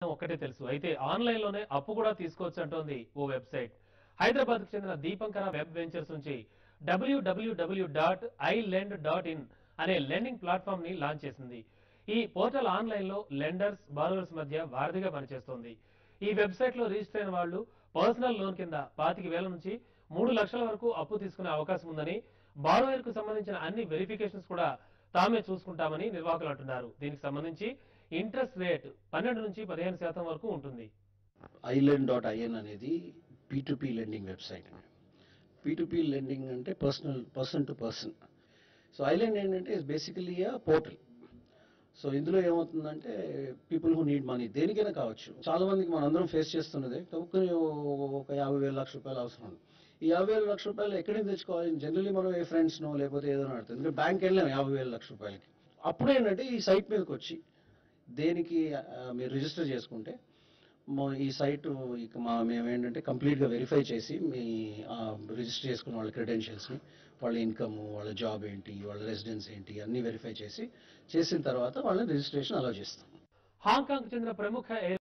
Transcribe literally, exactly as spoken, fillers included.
ఒక్కటే తెలుసు. అయితే ఆన్లైన్ లోనే అప్పు కూడా తీసుకోవచ్చు అంటోంది ఓ వెబ్సైట్. హైదరాబాద్ కు చెందిన దీపంకర వెబ్ వెంచర్స్ నుంచి డబ్ల్యూడబ్ల్యూడబ్ల్యూ dot I lend dot in అనే లెండింగ్ ప్లాట్ఫామ్ ని లాంచ్ చేసింది. ఈ పోర్టల్ ఆన్లైన్ లో లెండర్స్ బారోవర్స్ మధ్య వారధిగా పనిచేస్తోంది. ఈ వెబ్సైట్ లో రిజిస్టర్ అయిన వాళ్లు పర్సనల్ లోన్ కింద పాతిక వేల నుంచి మూడు లక్షల వరకు అప్పు తీసుకునే అవకాశం ఉందని, బారోయర్ కు సంబంధించిన అన్ని వెరిఫికేషన్స్ కూడా తామే చూసుకుంటామని నిర్వాహకులు అంటున్నారు. దీనికి సంబంధించి ఇంట్రెస్ట్ రేట్ పన్నెండు నుంచి పదిహేను శాతం వరకు ఉంటుంది. ఐలెండ్ డాట్ ఐఎన్ అనేది P to P lending website. P to P lending అంటే personal person to person. So island ఏంటంటే బేసికలీ ఆ పోర్టల్. సో ఇందులో ఏమవుతుందంటే పీపుల్ హూ నీడ్ మనీ దేనికైనా కావచ్చు. చాలా మందికి మనందరం ఫేస్ చేస్తున్నదే తక్కువ ఒక యాభై వేల లక్ష రూపాయలు అవసరం ఉంది. ఈ యాభై వేల లక్ష రూపాయలు ఎక్కడి నుంచి తెచ్చుకోవాలి? జనరల్లీ మనం ఏ ఫ్రెండ్స్నో లేకపోతే ఏదైనా అడుగుతుంది. ఎందుకంటే బ్యాంక్ వెళ్ళాం యాభై వేల లక్ష రూపాయలకి. అప్పుడేంటంటే ఈ సైట్ మీదకి వచ్చి దేనికి మీరు రిజిస్టర్ చేసుకుంటే ఈ సైట్ ఇక మా మేమేంటంటే కంప్లీట్గా వెరిఫై చేసి మీ రిజిస్టర్ చేసుకున్న వాళ్ళ క్రెడెన్షియల్స్ని, వాళ్ళ ఇన్కమ్, వాళ్ళ జాబ్ ఏంటి, వాళ్ళ రెసిడెన్స్ ఏంటి అన్నీ వెరిఫై చేసి చేసిన తర్వాత వాళ్ళని రిజిస్ట్రేషన్ అలౌ చేస్తాం. హాంకాంగ్ చెందిన ప్రముఖ